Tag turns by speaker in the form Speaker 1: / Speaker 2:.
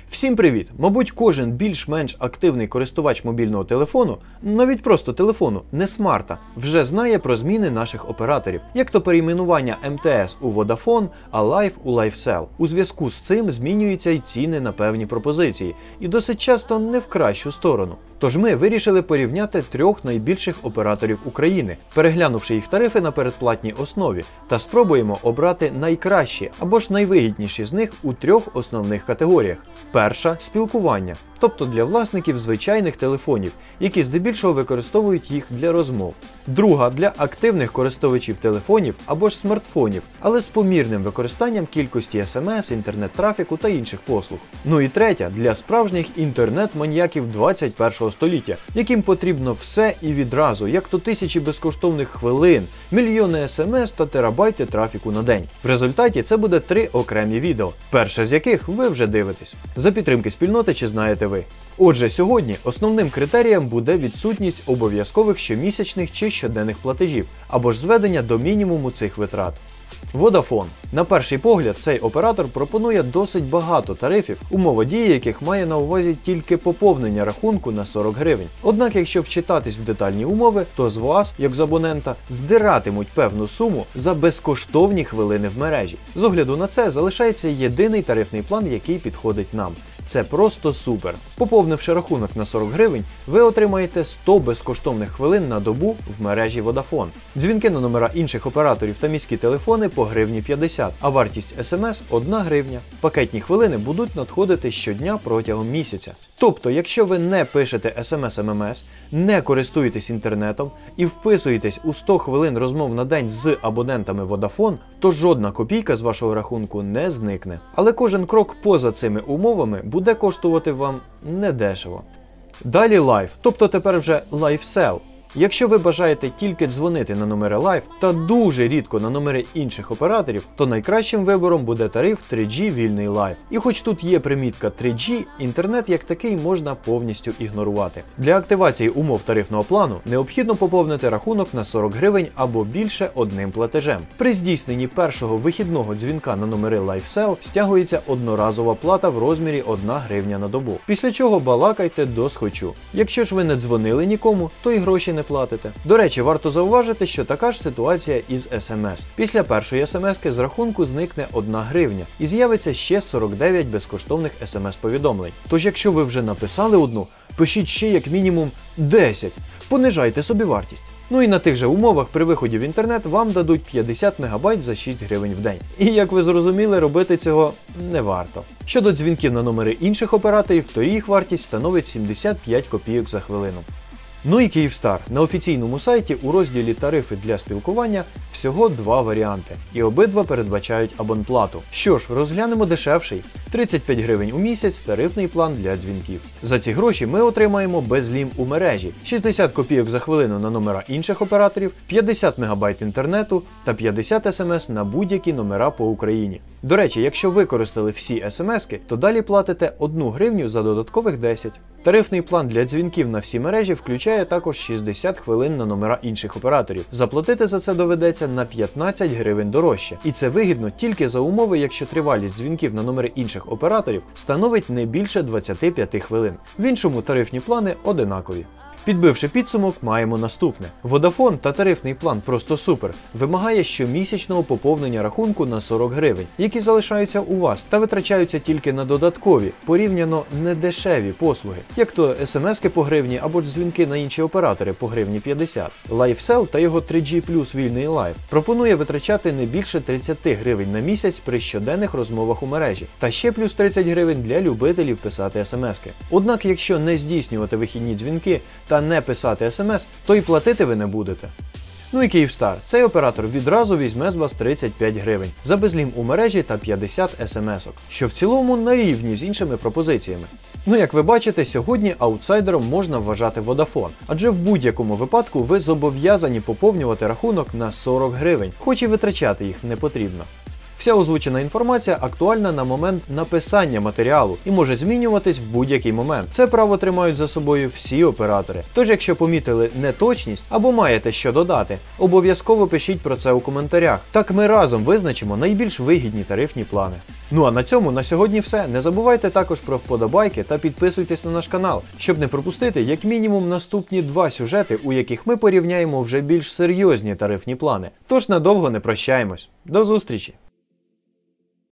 Speaker 1: Всім привіт! Мабуть, кожен більш-менш активний користувач мобільного телефону, навіть просто телефону, не смарта, вже знає про зміни наших операторів, як то перейменування МТС у Vodafone, а Life у LifeCell. У зв'язку з цим змінюються й ціни на певні пропозиції, і досить часто не в кращу сторону. Тож ми вирішили порівняти трьох найбільших операторів України, переглянувши їх тарифи на передплатній основі, та спробуємо обрати найкращі або ж найвигідніші з них у трьох основних категоріях. Перша – спілкування, тобто для власників звичайних телефонів, які здебільшого використовують їх для розмов. Друга – для активних користувачів телефонів або ж смартфонів, але з помірним використанням кількості смс, інтернет-трафіку та інших послуг. Ну і третя – для справжніх інтернет-маньяків 21 століття, яким потрібно все і відразу, як то тисячі безкоштовних хвилин, мільйони смс та терабайти трафіку на день. В результаті це буде три окремі відео, перше з яких ви вже дивитесь. За підтримки спільноти чи знаєте ви. Отже, сьогодні основним критерієм буде відсутність обов'язкових щомісячних чи щоденних платежів, або ж зведення до мінімуму цих витрат. Vodafone. На перший погляд, цей оператор пропонує досить багато тарифів, умова дії яких має на увазі тільки поповнення рахунку на 40 гривень. Однак, якщо вчитатись в детальні умови, то з вас, як з абонента, здиратимуть певну суму за безкоштовні хвилини в мережі. З огляду на це залишається єдиний тарифний план, який підходить нам. Це просто супер. Поповнивши рахунок на 40 гривень, ви отримаєте 100 безкоштовних хвилин на добу в мережі Vodafone. Дзвінки на номера інших операторів та міські телефони по гривні 50, а вартість смс – 1 гривня. Пакетні хвилини будуть надходити щодня протягом місяця. Тобто, якщо ви не пишете смс-ММС, не користуєтесь інтернетом і вписуєтесь у 100 хвилин розмов на день з абонентами Vodafone, то жодна копійка з вашого рахунку не зникне. Але кожен крок поза цими умовами буде коштувати вам недешево. Далі Life, тобто тепер вже LifeCell. Якщо ви бажаєте тільки дзвонити на номери Life та дуже рідко на номери інших операторів, то найкращим вибором буде тариф 3G вільний Life. І хоч тут є примітка 3G, інтернет як такий можна повністю ігнорувати. Для активації умов тарифного плану необхідно поповнити рахунок на 40 гривень або більше одним платежем. При здійсненні першого вихідного дзвінка на номери LifeCell стягується одноразова плата в розмірі 1 гривня на добу. Після чого балакайте до схочу. Якщо ж ви не дзвонили нікому, то і гроші не платите. До речі, варто зауважити, що така ж ситуація із СМС. Після першої смс-ки з рахунку зникне 1 гривня і з'явиться ще 49 безкоштовних смс-повідомлень. Тож якщо ви вже написали одну, пишіть ще як мінімум 10. Понижайте собі вартість. Ну і на тих же умовах при виході в інтернет вам дадуть 50 МБ за 6 гривень в день. І як ви зрозуміли, робити цього не варто. Щодо дзвінків на номери інших операторів, то їх вартість становить 75 копійок за хвилину. Ну і Kyivstar. На офіційному сайті у розділі «Тарифи для спілкування» всього 2 варіанти, і обидва передбачають абонплату. Що ж, розглянемо дешевший. 35 гривень у місяць тарифний план для дзвінків. За ці гроші ми отримаємо безлім у мережі, 60 копійок за хвилину на номера інших операторів, 50 МБ інтернету та 50 смс на будь-які номера по Україні. До речі, якщо використали всі смски, то далі платите 1 гривню за додаткових 10. Тарифний план для дзвінків на всі мережі включає також 60 хвилин на номера інших операторів. Заплатити за це доведеться на 15 гривень дорожче. І це вигідно тільки за умови, якщо тривалість дзвінків на номери інших операторів становить не більше 25 хвилин. В іншому тарифні плани одинакові. Підбивши підсумок, маємо наступне. Vodafone та тарифний план «Просто супер» вимагає щомісячного поповнення рахунку на 40 гривень, які залишаються у вас та витрачаються тільки на додаткові, порівняно недешеві послуги, як то смс-ки по гривні або ж дзвінки на інші оператори по гривні 50. LifeCell та його 3G плюс вільний Life пропонує витрачати не більше 30 гривень на місяць при щоденних розмовах у мережі, та ще плюс 30 гривень для любителів писати смс-ки. Однак, якщо не здійснювати вихідні дзвінки та не писати смс, то і платити ви не будете. Ну і Kyivstar. Цей оператор відразу візьме з вас 35 гривень за безлім у мережі та 50 смс-ок, що в цілому на рівні з іншими пропозиціями. Ну як ви бачите, сьогодні аутсайдером можна вважати Vodafone, адже в будь-якому випадку ви зобов'язані поповнювати рахунок на 40 гривень, хоч і витрачати їх не потрібно. Вся озвучена інформація актуальна на момент написання матеріалу і може змінюватись в будь-який момент. Це право тримають за собою всі оператори. Тож, якщо помітили неточність або маєте що додати, обов'язково пишіть про це у коментарях. Так ми разом визначимо найбільш вигідні тарифні плани. Ну а на цьому на сьогодні все. Не забувайте також про вподобайки та підписуйтесь на наш канал, щоб не пропустити як мінімум наступні 2 сюжети, у яких ми порівняємо вже більш серйозні тарифні плани. Тож надовго не прощаємось. До зустрічі!